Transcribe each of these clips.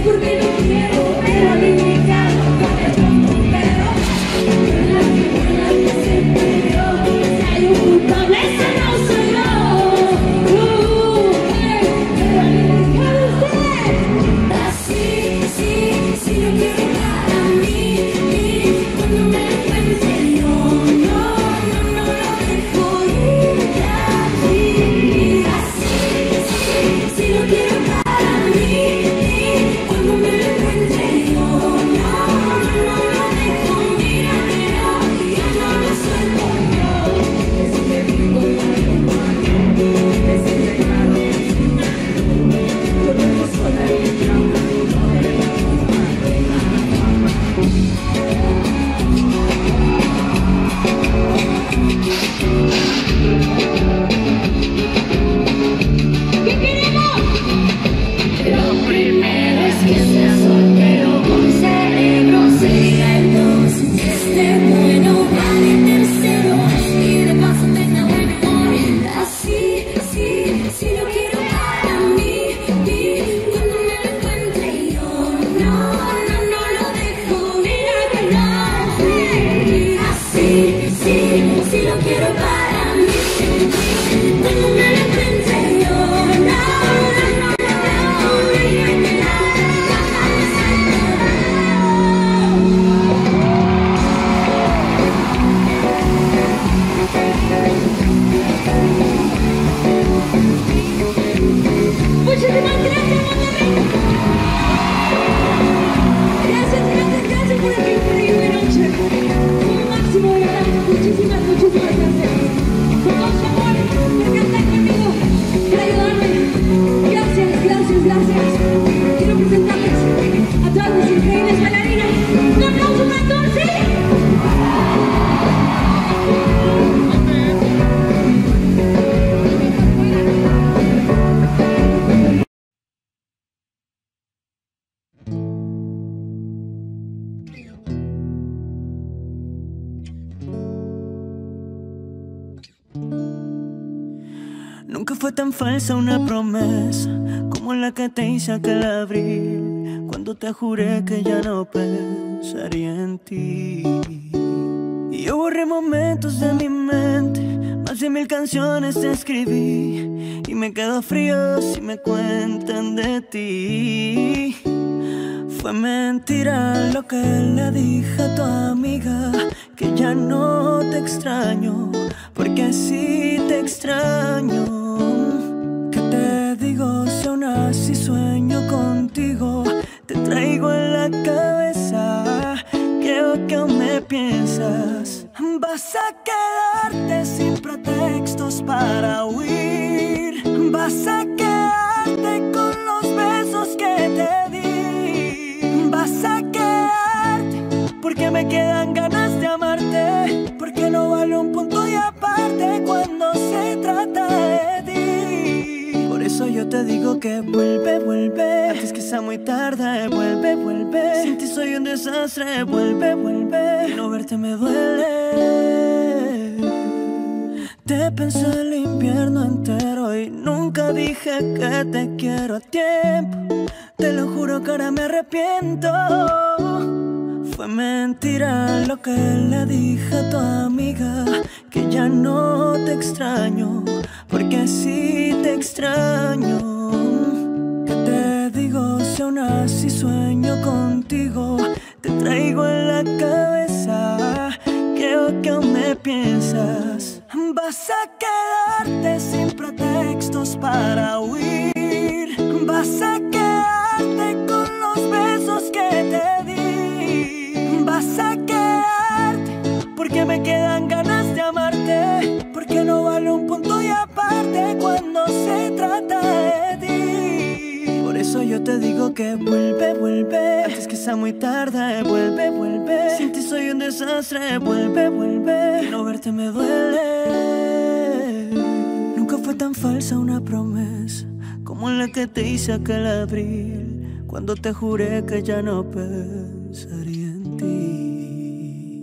porque no quiero ver a mi cara con el mundo, pero la que siempre yo, si hay un culpable ese no soy yo. Pero a mí me usted así, sí, sí lo quiero para mí, cuando me encuentre yo, no lo dejo ir así, así, sí, sí lo quiero para mí, cuando me encuentre yo, no lo dejo, mira, ya no lo suelto yo, es que vivo es claro, yo no sola y ¿qué queremos? Lo primero es que sea soltero con cerebro, sea el dos, que esté bueno, vale tercero, y de paso tenga buen humor. Así, sí, sí lo quiero para mí, cuando me lo encuentre yo, no lo dejo, mira que no, así, sí, sí lo quiero para mí, cuando me lo encuentre yo, no lo dejo, mira que no. Muchísimas gracias, Monterrey. Gracias por esta increíble noche. Un máximo de verdad. Muchísimas gracias. Con mucho amor, por cantar conmigo, por ayudarme. Gracias. Quiero presentarles a todas mis increíbles bailarinas. Un aplauso para todos, ¿sí? Nunca fue tan falsa una promesa como la que te hice aquel abril, cuando te juré que ya no pensaría en ti. Y yo borré momentos de mi mente, más de 1000 canciones te escribí, y me quedo frío si me cuentan de ti. Fue mentira lo que le dije a tu amiga, que ya no te extraño, porque sí te extraño. ¿Qué te digo si aún así sueño contigo? Te traigo en la cabeza, creo que aún me piensas. Vas a quedarte sin pretextos para huir, vas a quedarte con los besos que te di, vas a quedarte porque me quedan ganas de amarte, porque no vale un punto y aparte cuando se trata de ti. Por eso yo te digo que vuelve, antes que sea muy tarde, vuelve. Sin ti soy un desastre, vuelve. Y no verte me duele. Te pensé el invierno entero y nunca dije que te quiero a tiempo. Te lo juro que ahora me arrepiento. Fue mentira lo que le dije a tu amiga, que ya no te extraño, porque sí te extraño. ¿Qué te digo si aún así sueño contigo? Te traigo en la cabeza, creo que aún me piensas. Vas a quedarte sin pretextos para huir, vas a quedarte con los besos que te di, vas a quedarte porque me quedan ganas de amarte, porque no vale un punto y aparte cuando se trata de ti. Por eso yo te digo que vuelve, antes que sea muy tarde, vuelve. Sin ti soy un desastre, vuelve. Y no verte me duele. Nunca fue tan falsa una promesa como la que te hice aquel abril, cuando te juré que ya no pensaría en ti.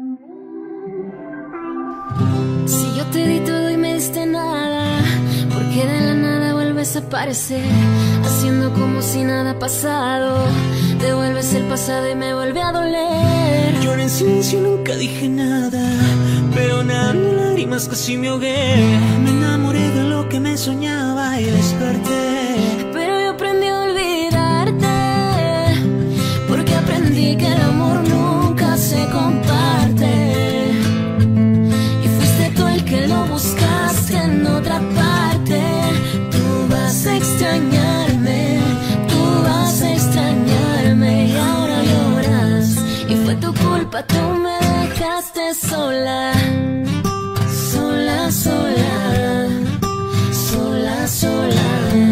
Si yo te di todo y me diste nada, ¿por que de la nada vuelves a aparecer, haciendo como si nada ha pasado. Devuelves el pasado y me vuelve a doler. Lloré en silencio, nunca dije nada, pero nadando lágrimas casi me ahogué. Me enamoré de lo que me soñaba y desperté. Pero yo aprendí a olvidarte, porque aprendí que el amor nunca se comparte. Y fuiste tú el que lo buscaste en otra parte. Tú vas a extrañarme, tú vas a extrañarme, y ahora lloras. Y fue tu culpa, tú me dejaste sola, sola, sola, sola, sola.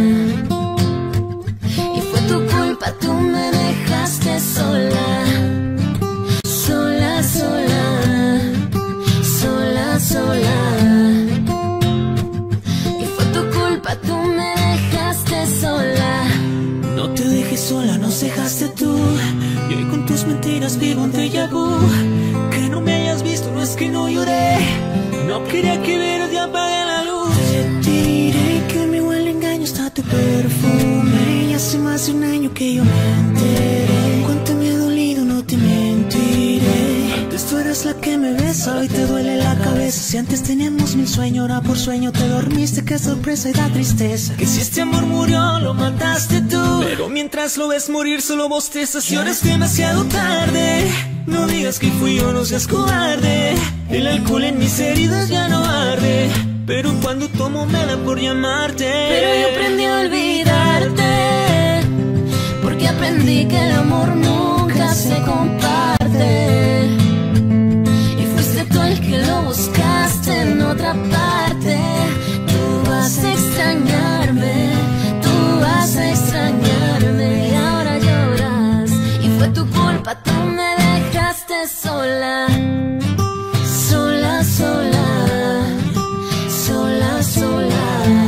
Y fue tu culpa, tú me dejaste sola, sola, sola, sola, sola. Y fue tu culpa, tú me dejaste sola. No te dejé sola, nos dejaste tú. Y hoy con tus mentiras vivo un déjà vu. Que no me hayas visto, no es que no lloré. No quería que vieras y apagué la luz. Te diré que mi huele engaño está tu perfume. Y hace más de un año que yo me enteré. Cuánto me ha dolido, no te mentiré. Antes tú eras la que me besa, hoy te duele la cabeza. Si antes teníamos mil sueños, ahora por sueño te dormiste. Qué sorpresa y da tristeza, que si este amor murió, lo mataste tú. Pero mientras lo ves morir, solo bostezas y ahora es demasiado tarde. No digas que fui yo, no seas cobarde. El alcohol en mis heridas ya no arde, pero cuando tomo me da por llamarte. Pero yo aprendí a olvidarte, porque aprendí que el amor nunca se comparte. Y fuiste tú el que lo buscaste en otra parte. Tú vas a extrañarme, tú vas a extrañarme, y ahora lloras. Y fue tu culpa, tú me dejaste sola, sola, sola, sola, sola.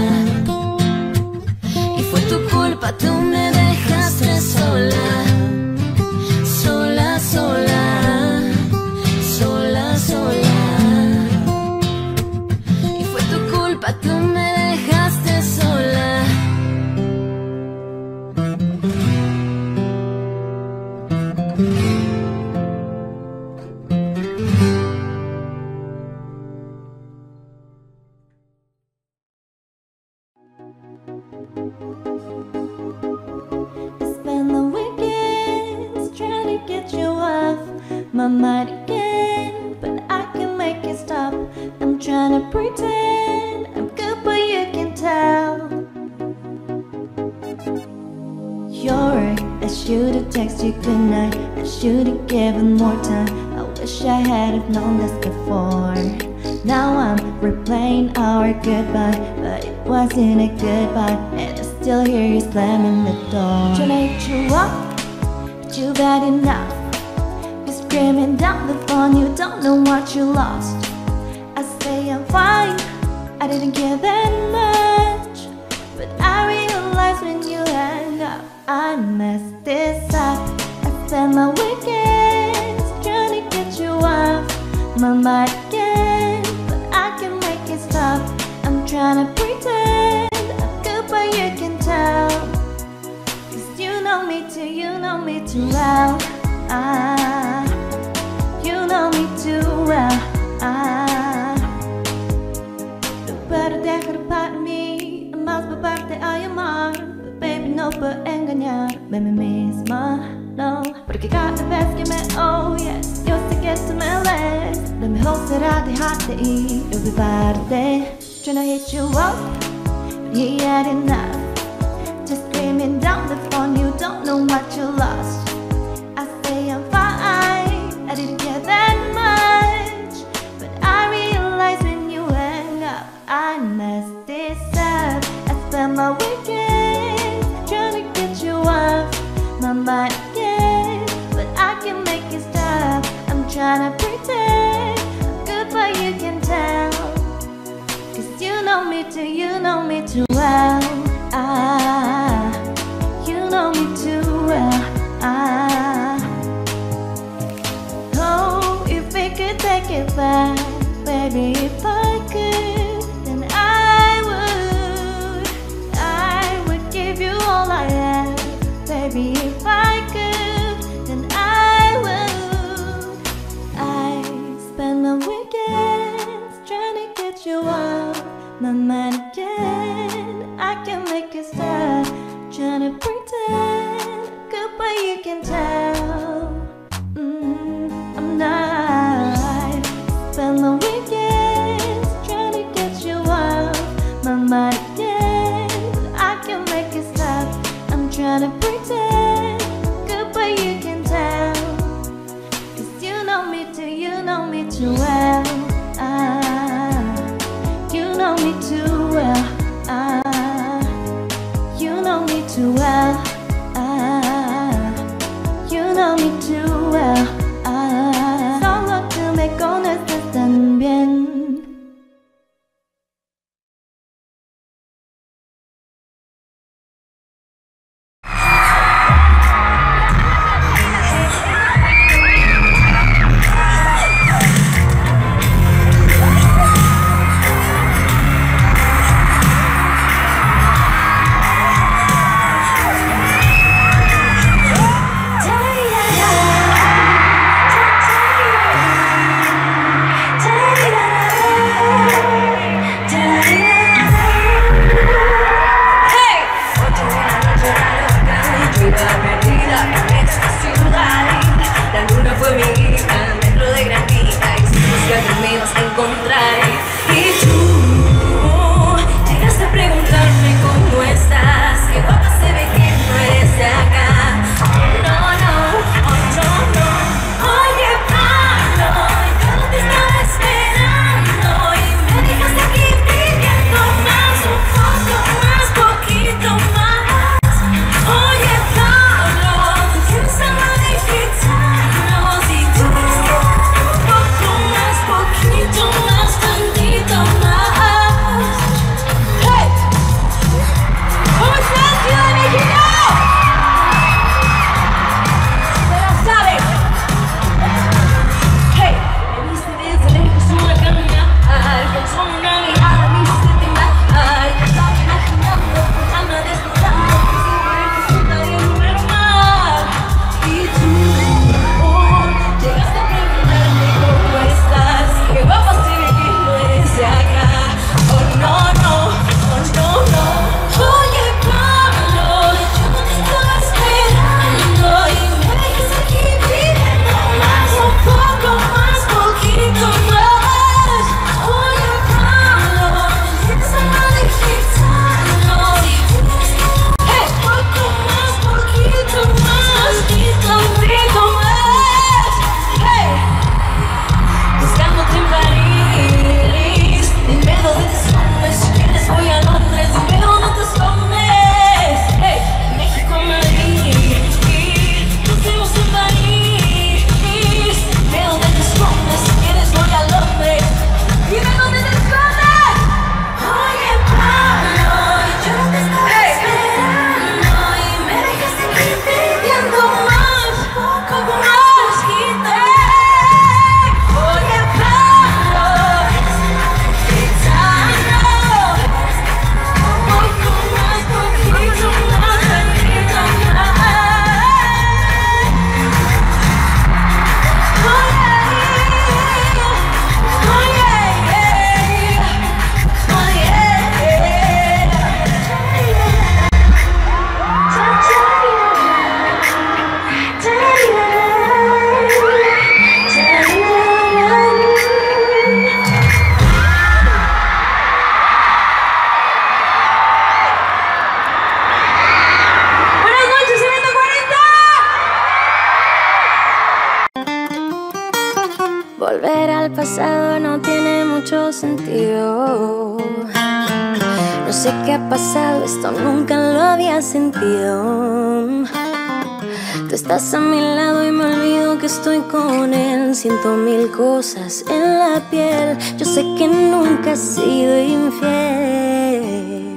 Y fue tu culpa, tú me dejaste sola, sola, sola, sola, sola. Y fue tu culpa, tú me dejaste sola. Spend the weekends trying to get you off my mind again, but I can make it stop. I'm trying to pretend I'm good, but you can tell. You're right, I should've texted you goodnight, I should've given more time. I wish I had've known this before. Now I'm replaying our goodbye, but it wasn't a goodbye, and I still hear you slamming the door. Trying to hit you up, but you've had enough. You're screaming down the phone, you don't know what you lost. I say I'm fine, I didn't care that much, but I realize when you hang up, I messed this up. I spend my weekends trying to get you off my mind again, but I can make it stop. I'm trying to pretend I'm good, but you can tell. Cause you know me too well. You know me too well. Tú puedes dejar parte de mí, más por parte a llamar, but baby no puedo engañarme a mí misma, no. Porque cada vez que me oyes, yo sé que tú me lees. Lo mejor será dejarte ir y olvidarte. Trying to hit you up, but he had enough. Just screaming down the phone, you don't know what you lost. I say I'm fine, I didn't care that much, but I realize when you hang up, I messed this up. I spend my weekends trying to get you off my mind again, but I can make it stop. I'm trying to pretend I'm good, but you can tell. Cause you know me too well. You know me too well. Oh, if we could take it back, baby, if I could, then I would. and again. I can make it stop, trying to pretend. Goodbye, you can tell. I'm not. Spend the weekends trying to get you out my mind again. I can make it stop. I'm trying to pretend. Goodbye, you can tell. 'Cause you know me too well. You know me too well. You know me too well. You know me too well. Solo tú me conoces tan bien. Volver al pasado no tiene mucho sentido. No sé qué ha pasado, esto nunca lo había sentido. Tú estás a mi lado y me olvido que estoy con él. Siento mil cosas en la piel. Yo sé que nunca has sido infiel.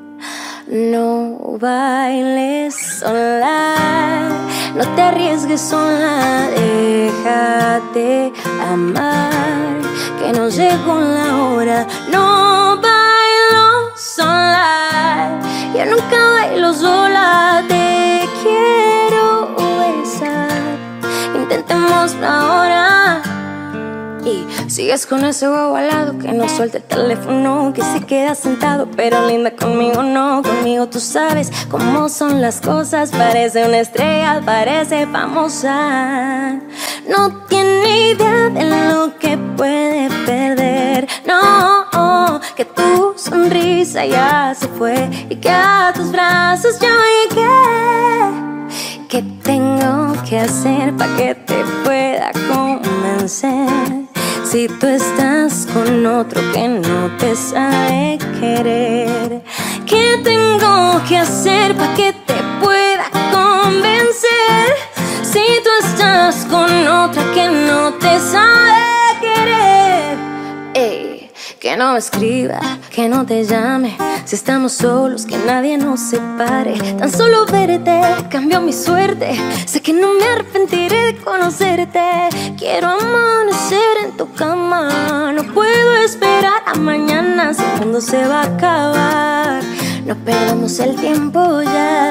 No bailes sola, no te arriesgues sola, déjate amar, que no llegó la hora. No bailo sola, yo nunca bailo sola, te quiero besar, intentémoslo ahora. Y Sigues con ese huevo al lado que no suelta el teléfono, que se queda sentado, pero linda conmigo no. Conmigo tú sabes cómo son las cosas. Parece una estrella, parece famosa. No tiene idea de lo que puede perder. No, que tu sonrisa ya se fue y que a tus brazos yo llegué. ¿Qué tengo que hacer para que te pueda convencer? Si tú estás con otro que no te sabe querer. ¿Qué tengo que hacer para que te pueda convencer? Si tú estás con otra que no te sabe querer. Ey, que no me escriba, que no te llame. Si estamos solos, que nadie nos separe. Tan solo verte cambió mi suerte. Sé que no me arrepentiré de conocerte. Quiero amanecer en tu cama. No puedo esperar a mañana, si el mundo se va a acabar. No perdamos el tiempo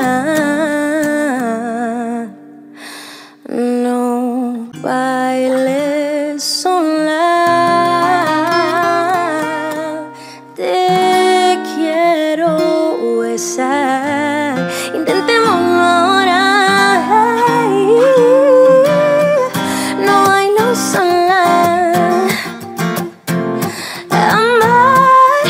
ya. No bailes sola. Intentemos ahora. No bailo sola. Amar.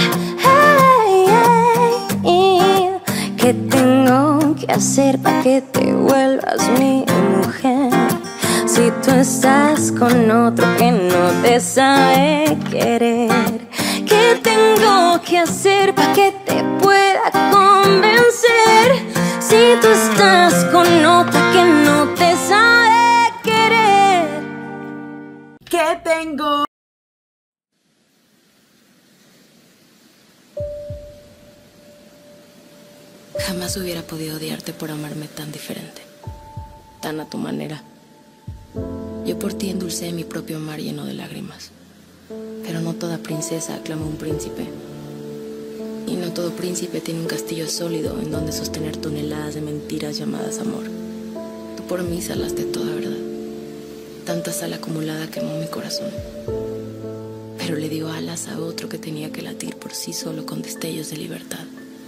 ¿Qué tengo que hacer para que te vuelvas mi mujer? Si tú estás con otro que no te sabe querer. ¿Qué tengo que hacer para que te pueda convencer? Si tú estás con otra que no te sabe querer. ¿Qué tengo? Jamás hubiera podido odiarte por amarme tan diferente, tan a tu manera. Yo por ti endulcé mi propio mar lleno de lágrimas. Pero no toda princesa aclama un príncipe. Y no todo príncipe tiene un castillo sólido en donde sostener toneladas de mentiras llamadas amor. Tú por mí salaste toda verdad. Tanta sal acumulada quemó mi corazón. Pero le dio alas a otro que tenía que latir por sí solo con destellos de libertad.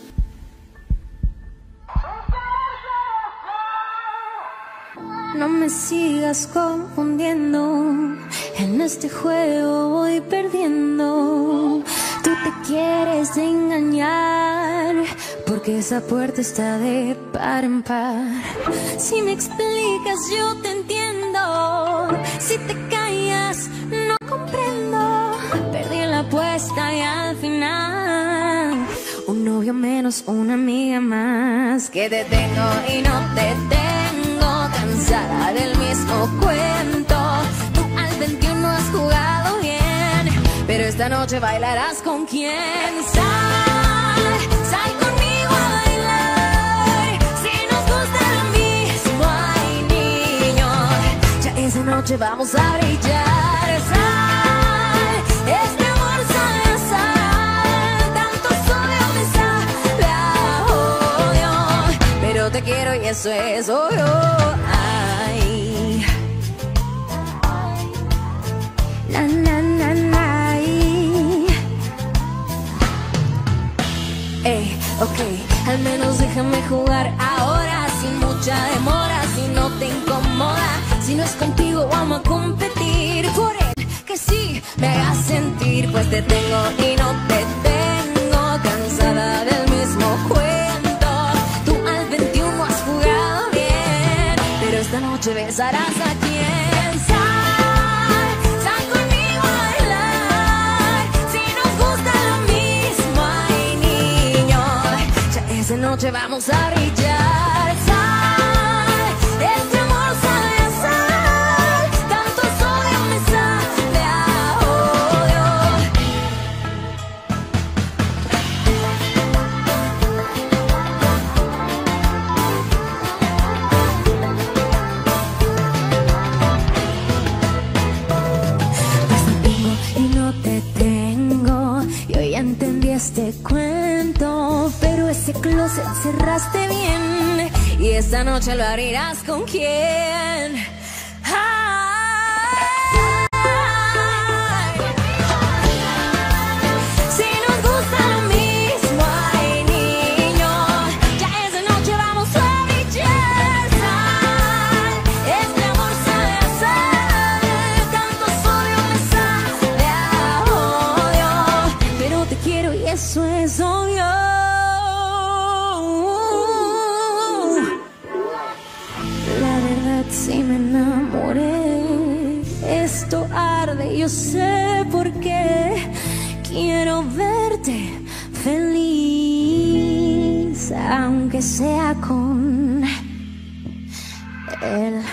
No me sigas confundiendo, en este juego voy perdiendo. Tú te quieres engañar, porque esa puerta está de par en par. Si me explicas yo te entiendo, si te callas no comprendo. Perdí la apuesta y al final un novio menos, una amiga más. Que te tengo y no te tengo, cansada del mismo cuento. Tú al 21 has jugado bien, pero esta noche bailarás con quién. Sal conmigo a bailar. Si nos gusta lo mismo, ay niño, ya esa noche vamos a brillar. Sal, este amor sabe a sal, tanto sodio me sabe a odio, pero te quiero y eso es obvio. Na, na, na, na. Ey, ok, al menos déjame jugar ahora, sin mucha demora, si no te incomoda. Si no es contigo vamos a competir por él, que sí me hagas sentir. Pues te tengo y no te tengo, cansada del mismo cuento. Tú al 21 has jugado bien, pero esta noche besarás a quien. Esta noche vamos a brillar. Sal, este amor sabe a sal, tanto sodio me sabe a odio. Pues te tengo y no te tengo, yo ya entendí este cuento. Pero ese closet cerraste bien, y esta noche lo abrirás con quién. Ay, tarde, yo sé por qué. Quiero verte feliz, aunque sea con él.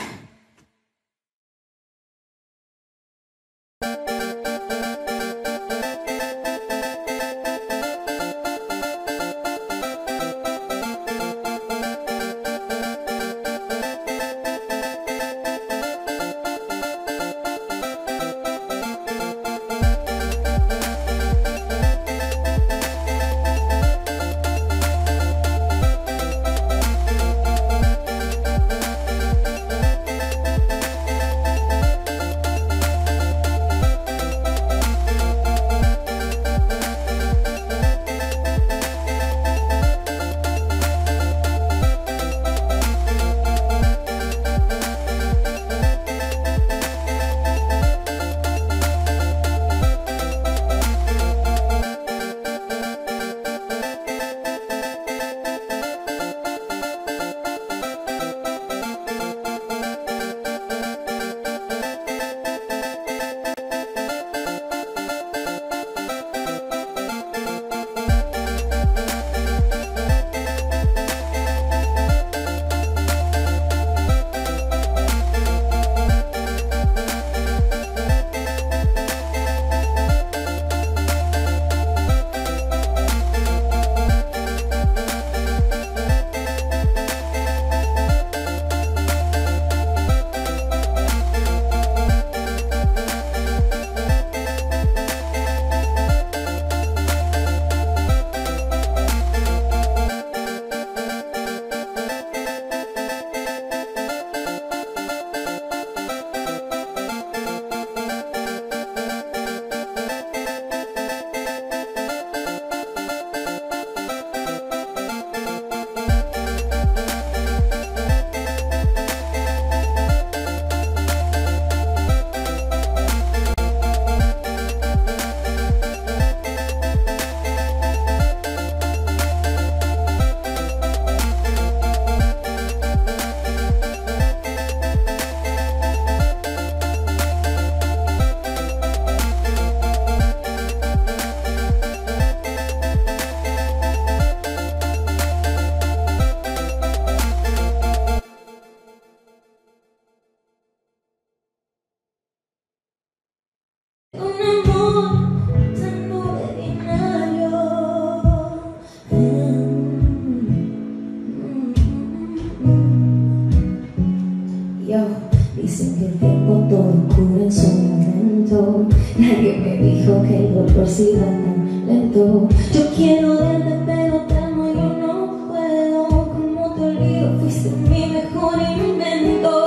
Dicen que el tiempo todo cura en su momento. Nadie me dijo que el dolor siga tan lento. Yo quiero verte pero temo, yo no puedo. Como te olvido, fuiste mi mejor invento.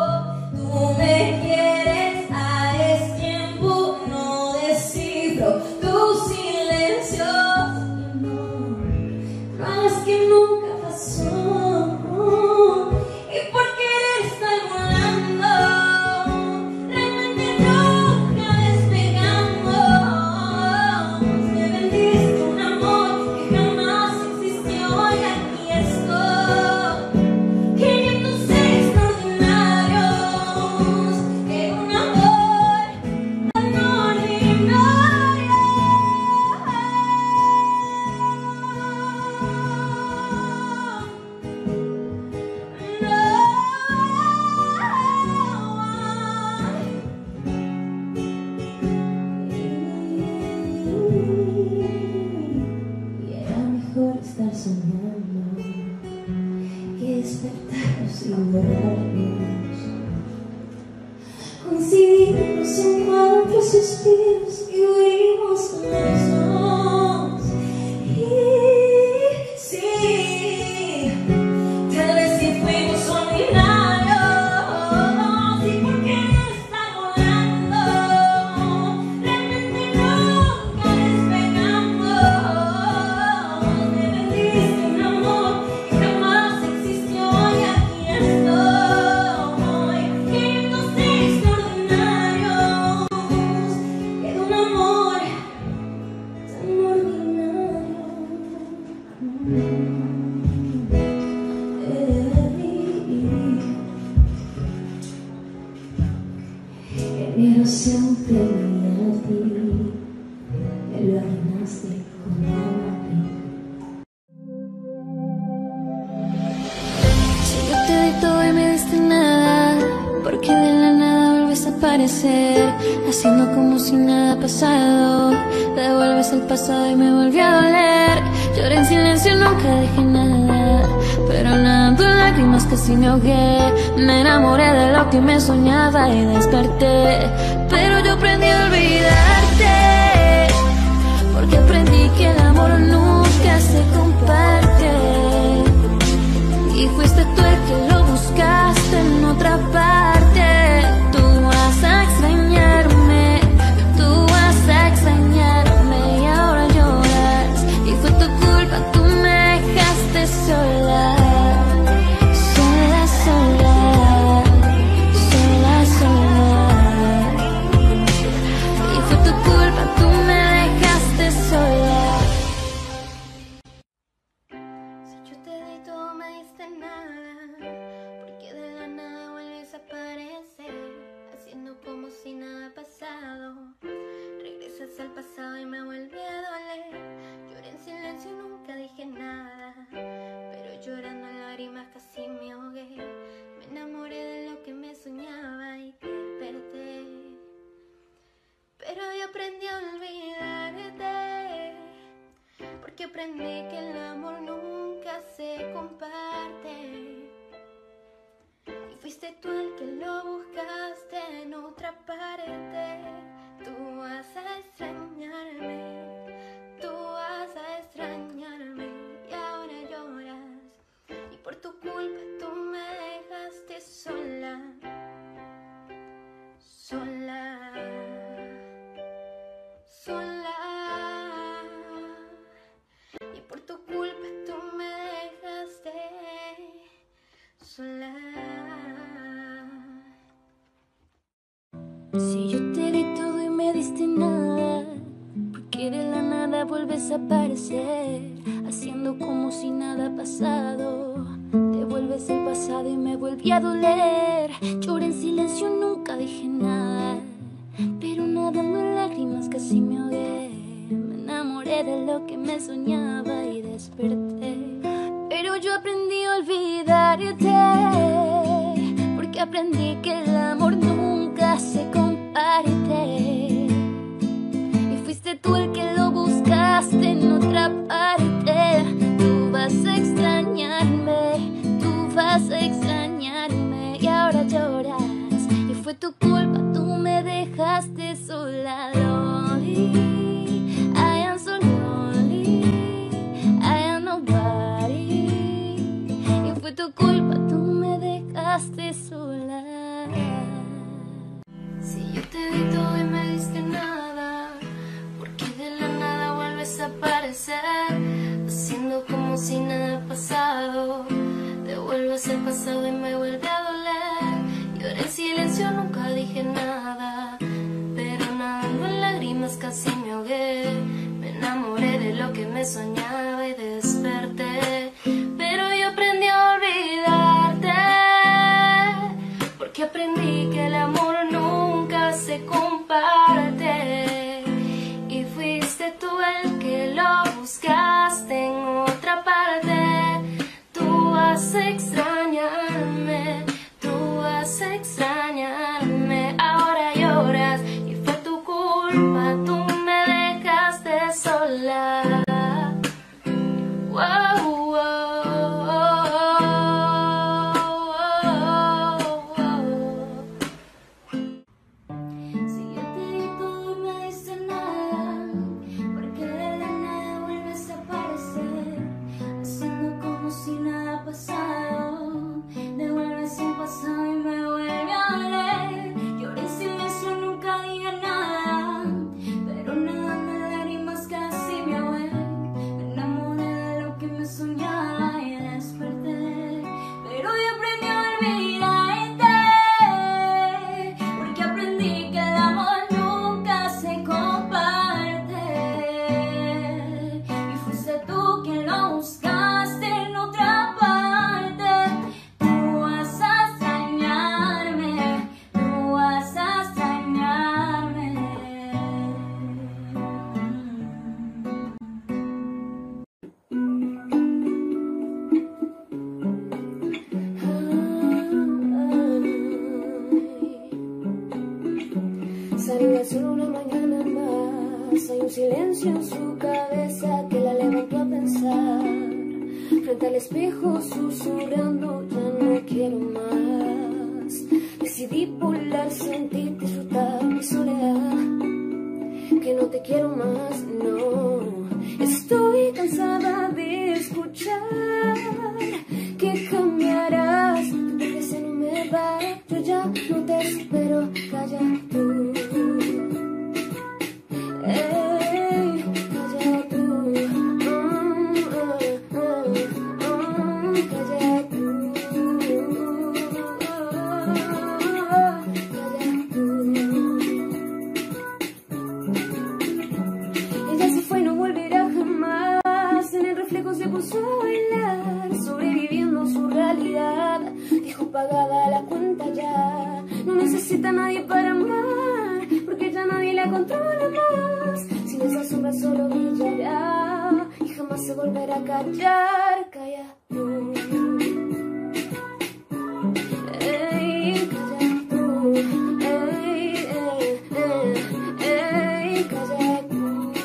Tú me quieres a destiempo, no descifro tus silencios. No, es que nunca pasó. ¿Y por qué estoy volando? Realmente nunca despegando. Me vendiste un amor que jamás existió y aquí estoy. 506 extraordinarios, que un amor tan ordinario. Y era mejor estar soñando que despertarnos y borrarnos. Coincidimos en 4 suspiros y huimos los dos. Y sí, tal vez sí fuimos ordinarios. ¿Y por qué está volando? Realmente nunca despegamos. Me vendiste un amor que jamás existió y aquí estoy. 506 extraordinarios, que de un amor tan ordinario. Enero se un desaparecer, haciendo como si nada ha pasado. Devuelves el pasado y me volvió a doler. Lloré en silencio, nunca dije nada, pero nadando en lágrimas casi me ahogué. Me enamoré de lo que me soñaba y desperté, pero yo aprendí a olvidarte, porque aprendí que el amor nunca se comparte. Y fuiste tú el que lo buscaste en otra parte. Tú vas a extrañarme, tú vas a extrañarme y ahora lloras. Y fue tu culpa, tú me dejaste sola, sola, sola, sola, sola. Y fue tu culpa, tú me dejaste sola. Si yo te di todo, me diste nada, porque de la nada vuelves a aparecer, haciendo como si nada ha pasado. Regresas al pasado y me vuelve a doler. Lloré en silencio, nunca dije nada, pero llorando en lágrimas casi me ahogué. Me enamoré de lo que me soñaba y desperté, pero yo aprendí a olvidarte, porque aprendí que el amor nunca se comparte. Y fuiste tú el que lo buscaste en otra parte. Tú vas a extrañarme, tú vas a extrañarme y ahora lloras. Y por tu culpa tú me dejaste sola, sola, sola. Y por tu culpa tú me dejaste sola. Si yo te di todo y me diste nada, porque de la nada vuelves a aparecer, haciendo como si nada ha pasado. Devuelves el pasado y me volví a doler. Lloré en silencio, nunca dije nada, pero nadando en lágrimas casi me ahogué. Me enamoré de lo que me soñaba y desperté, pero yo aprendí a olvidarte, porque aprendí que el amor nunca se comparte. Y fuiste tú el que lo buscaste en otra parte. Tú vas a extrañarme, tú vas a extrañarme y ahora lloras. Y fue tu culpa, tú me dejaste sola, lonely. I am so lonely, I am nobody. Y fue tu culpa, tú me dejaste sola. Si yo te di todo y me diste nada, porque de la nada vuelves a aparecer, haciendo como si nada ha pasado. Devuelves el pasado y me vuelve a doler. Lloré en silencio, nunca dije nada, pero nadando en lágrimas casi me ahogué. Me enamoré de lo que me soñaba y desperté, pero yo aprendí a olvidarte, porque aprendí que el amor nunca se comparte. Y fuiste tú el que lo buscaste en otra parte. Tú vas a extrañarme, tú vas a extrañarme, ahora lloras. Y fue tu culpa, tú me dejaste sola, duda solo una mañana más. Hay un silencio en su cabeza que la levantó a pensar. Frente al espejo susurrando, ya no quiero más. Decidí volar, sentir, disfrutar mi soledad. Que no te quiero más, no. Estoy cansada de escuchar que cambiarás. Porque se no me va, yo ya no te espero, calla tú. Calla tú. Calla tú. Ella se fue y no volverá jamás. En el reflejo se puso a bailar, sobreviviendo su realidad. Dijo pagada la cuenta ya, no necesita a nadie para amar, porque ya nadie la controla más. Sin esa sombra solo brillará y jamás se volverá a callar. Calla tú. Ey, calla tú. Ey, calla tú.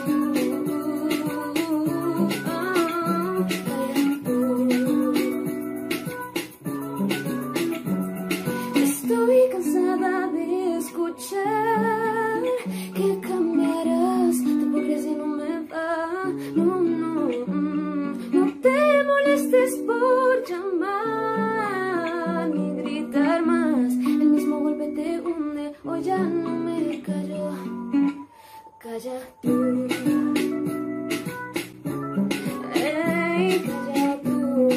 Estoy cansada de escuchar que cambiarás. Tu hipocresía no me va, no, no. No te molestes por llamar ni gritar más. El mismo golpe te hunde, o ya no me callo. Calla tú. Ey, calla tú.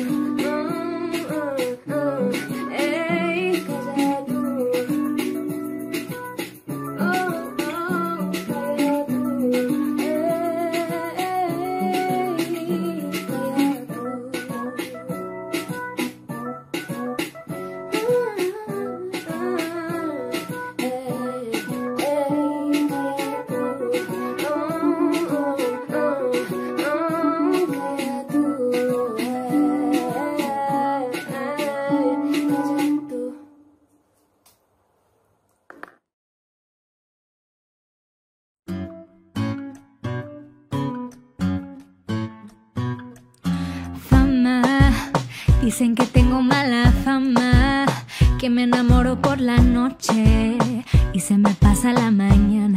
Dicen que tengo mala fama, que me enamoro por la noche y se me pasa la mañana.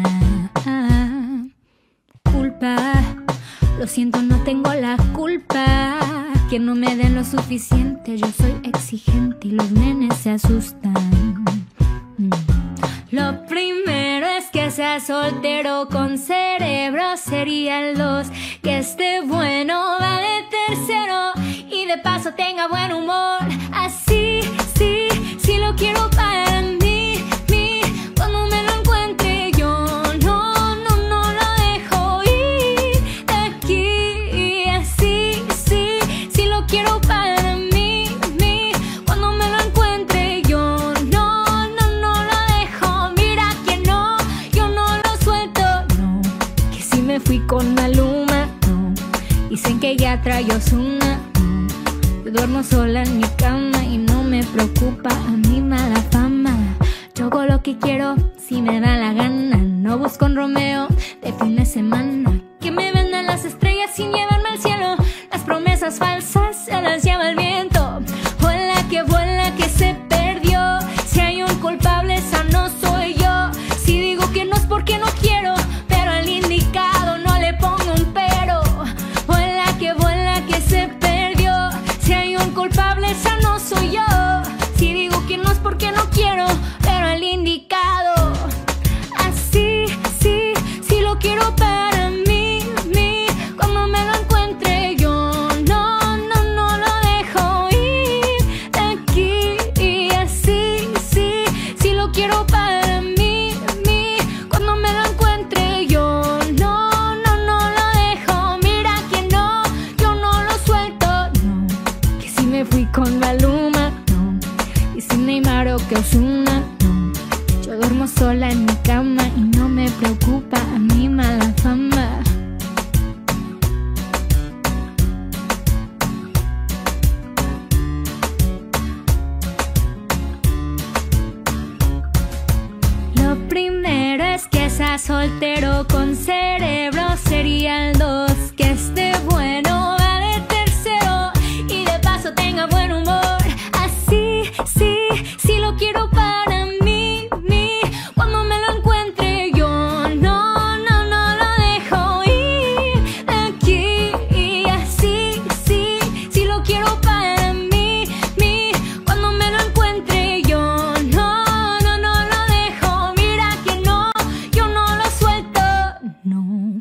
Culpa, lo siento, no tengo la culpa. Que no me den lo suficiente, yo soy exigente y los nenes se asustan. Lo primero es que sea soltero con cerebro, sería el 2. Que esté bueno, va de tercero y de paso tenga buen humor. Así, sí, sí lo quiero para mí, cuando me lo encuentre yo no lo dejo ir de aquí. Así, sí, sí lo quiero para mí, cuando me lo encuentre yo no lo dejo. Mira que no, yo no lo suelto, no. Que si me fui con Maluma, no. Dicen que ya trae Ozuna. Yo duermo sola en mi cama y no me preocupa a mi mala fama. Yo hago lo que quiero si me da la gana. No busco un Romeo de fin de semana. Que me vendan las estrellas sin llevarme al cielo. Las promesas falsas se las lleva el viento. Vuela que se perdió. Si hay un culpable, esa no soy yo. Si digo que no es porque no quiero, pero al indicado no le pongo un pero. Vuela que se perdió. Si hay un culpable, esa no soy yo. Si digo que no es porque no quiero, pero al indicado. Así, sí, sí lo quiero para mí, cuando me lo encuentre yo no lo dejo ir de aquí. Y así, sí, sí lo quiero para mí, cuando me lo encuentre yo no lo dejo. Mira que no, yo no lo suelto, no. Que si me fui con Maluma, no. Y sin Neymar o que Ozuna, no. Yo duermo sola en mi cama y no me preocupa a mi mala fama. Lo primero es que sea soltero con cerebro sería el 2. Que esté bueno, va de tercero y de paso tenga buen humor. Así, sí lo quiero para mí. Cuando me lo encuentre yo no lo dejo ir de aquí. Y así, sí lo quiero para mí. Cuando me lo encuentre yo no lo dejo. Mira que no, yo no lo suelto, no.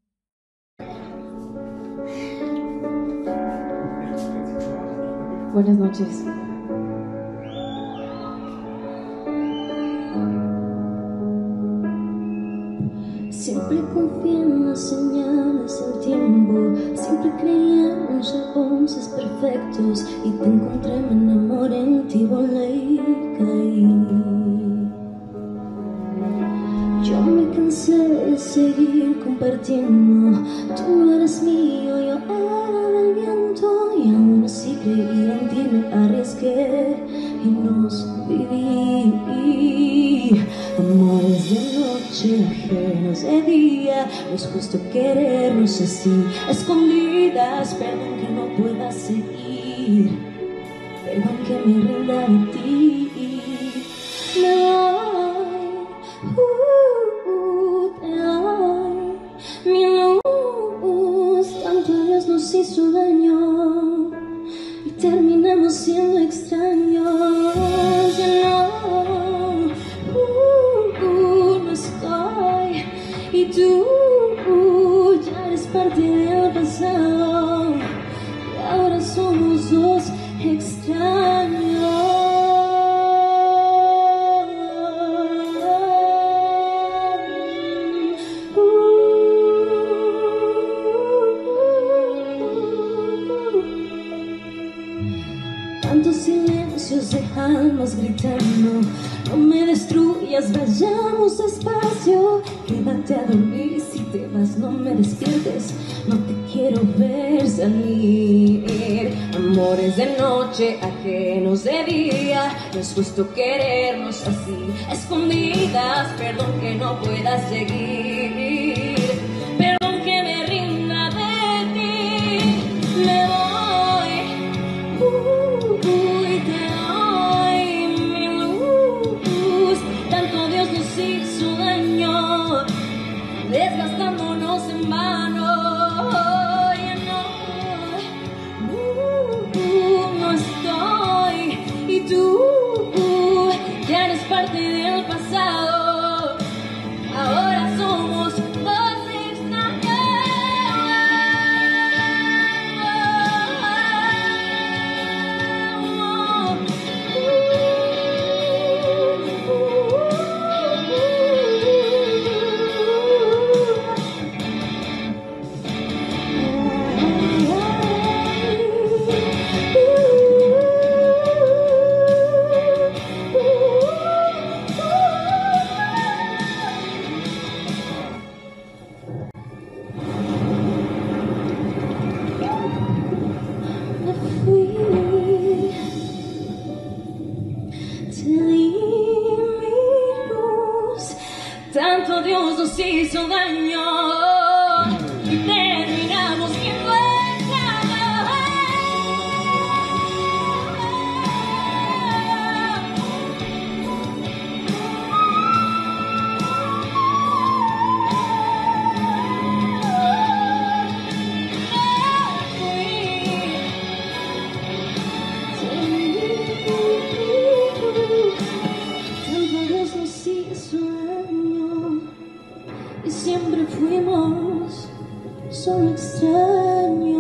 Buenas noches. Siempre confié en las señales del tiempo, siempre creía en los responses perfectos y te encontré, me enamoré, en ti volé y caí. Yo me cansé de seguir compartiendo, tú no eres mío, yo era del viento y aún así creí en ti, me arriesgué y nos viví. Amores de noche, ajenos de día, no es justo querernos así, escondidas. Perdón que no pueda seguir, perdón que me rinda de ti. Me voy, te doy mi luz. Tanto Dios nos hizo daño y terminamos siendo extraños. Y tú ya eres parte del pasado y ahora somos dos extraños. Tantos silencios de almas gritando, no me destruyas, vayamos despacio. Quédate a dormir y si te vas no me despiertes, no te quiero ver salir. Amores de noche, ajenos de día, no es justo querernos así, escondidas. Perdón que no pueda seguir, perdón que me rinda de ti. Me voy, y te doy mi luz. Tanto Dios nos hizo daño, desgastándonos en vano. Ya no estoy y tú ya eres parte del pasado. Ahora somos dos extraños. Tanto Dios nos hizo daño y terminamos siendo y siempre fuimos solo extraños.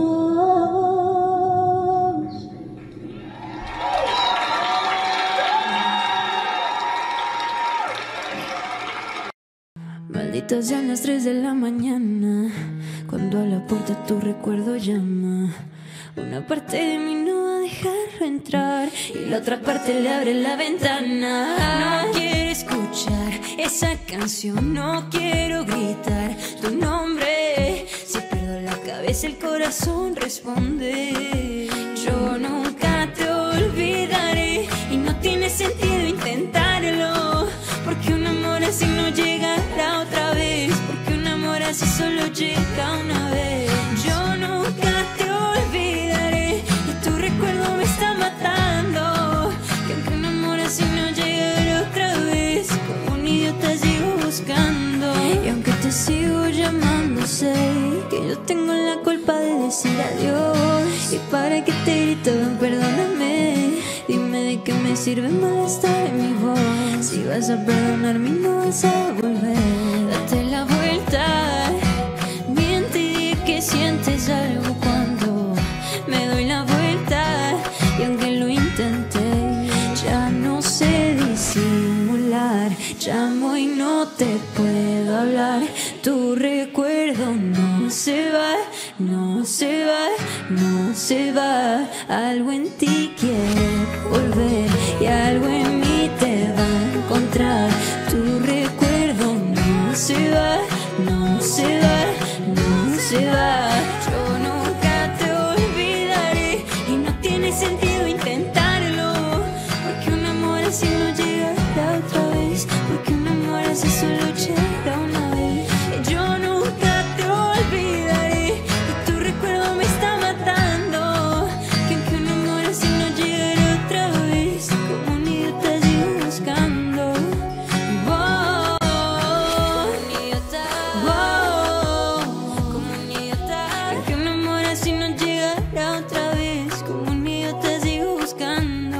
Malditas sean las 3 de la mañana, cuando a la puerta tu recuerdo llama. Una parte de mí no va a dejarlo entrar y la otra parte le abre la ventana. No quiero escuchar esa canción, no quiero gritar tu nombre. Si pierdo la cabeza el corazón responde. Yo nunca te olvidaré y no tiene sentido intentarlo, porque un amor así no llegará otra vez. tengo la culpa de decir adiós. Y para que te grito, perdóname. Dime de qué me sirve molestar en mi voz. Si vas a perdonarme, no vas a volver. Date la vuelta, miente y di que sientes algo cuando me doy la vuelta. Y aunque lo intenté, ya no sé disimular. Llamo y no te puedo hablar. Tu recuerdo no se va, no se va, no se va. Algo en ti quiere volver y algo en mí te va a encontrar. Tu recuerdo no se va, no se va, no se va. Yo nunca te olvidaré y no tiene sentido intentarlo, porque un amor así no llegará otra vez, porque un amor así solo llega una vez. Yo nunca te olvidaré y tu recuerdo me está matando, que aunque un amor así no llegará otra vez, como un idiota sigo buscando. Wow, un idiota, wow, como un idiota, que aunque un amor así no llegará otra vez, como un idiota sigo buscando.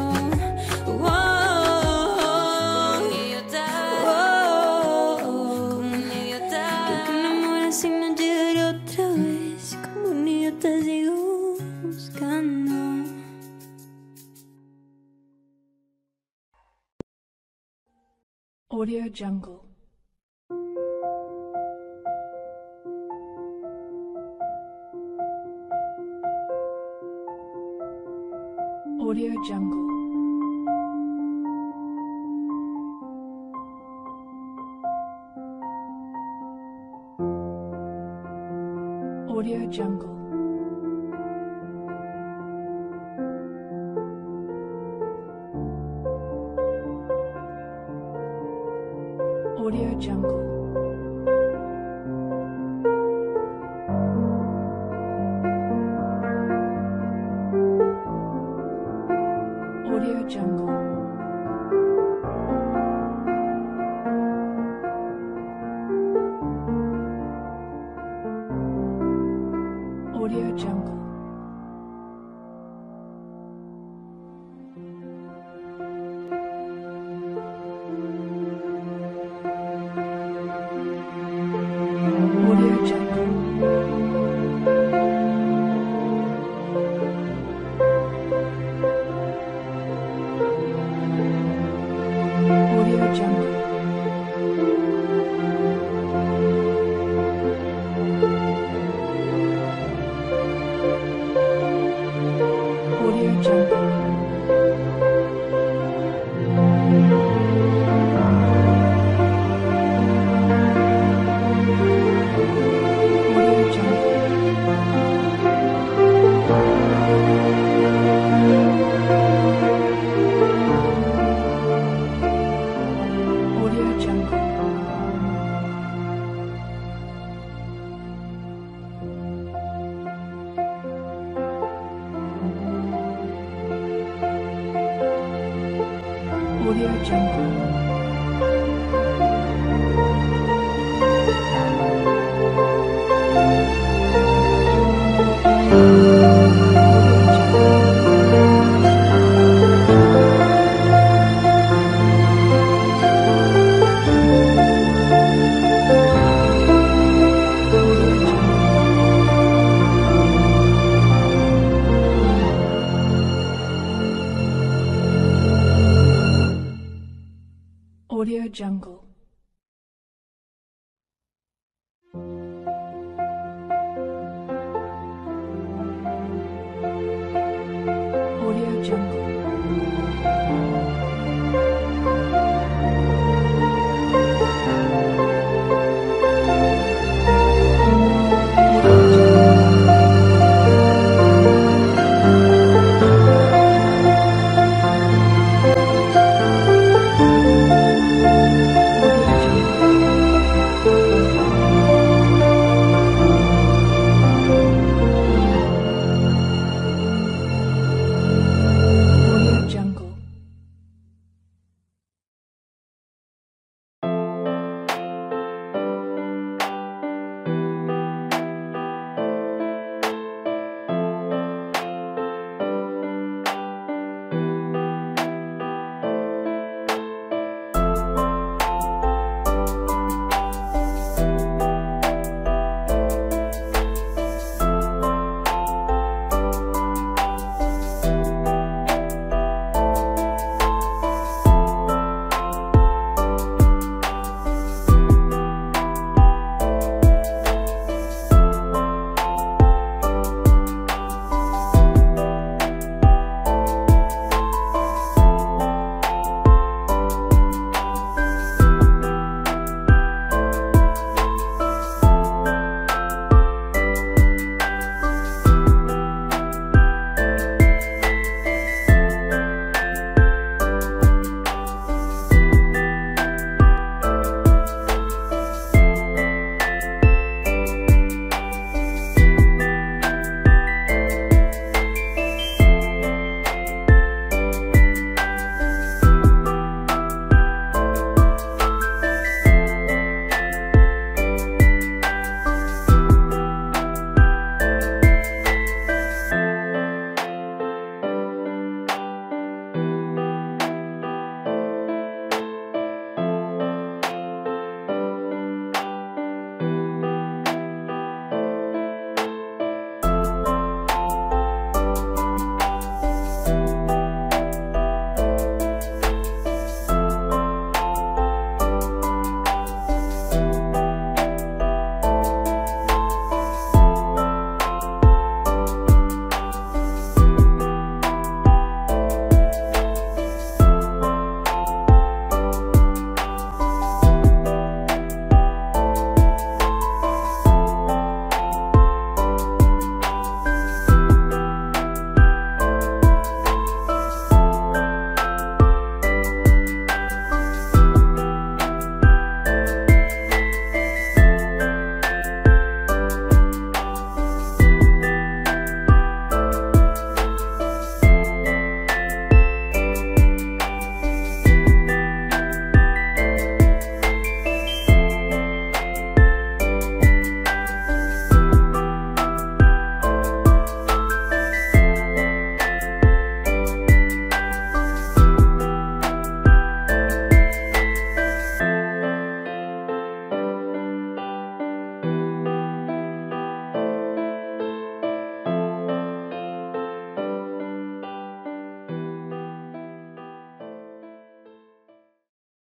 Wow, un idiota, wow, como un idiota, que aunque un amor así no llegará otra vez, como un idiota sigo buscando. Audio Jungle. Audio Jungle. Audio Jungle. Audio Jungle. Audio Jungle. Audio Jungle. Audio Jungle. Audio Jungle. Audio Jungle. Audio Jungle. Audio Jungle. Audio Jungle. Audio Jungle. Audio Jungle.